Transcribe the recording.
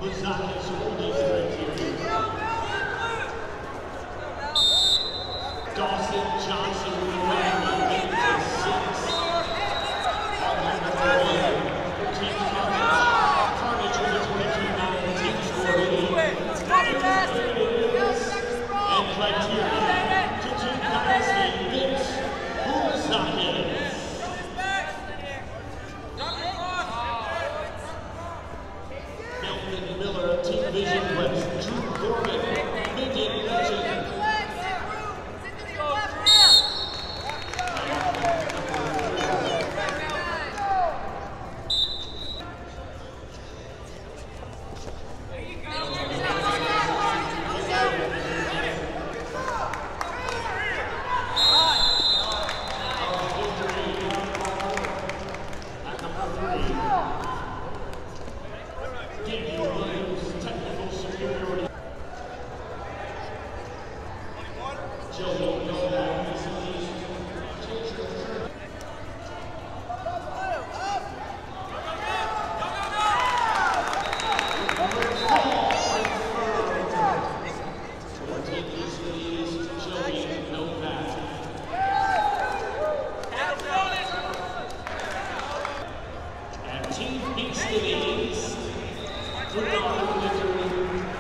Buzakis holding criteria. Dawson Johnson with 8 to 6. On number 1 for Team Carnage. Carnage with a 22-9 team score lead. And criteria to Team Dynasty Vince Buzakis. Melvin Miller, Team Vision West, Drew Corbin, Minion Legend. Team Beats the East, with the victory.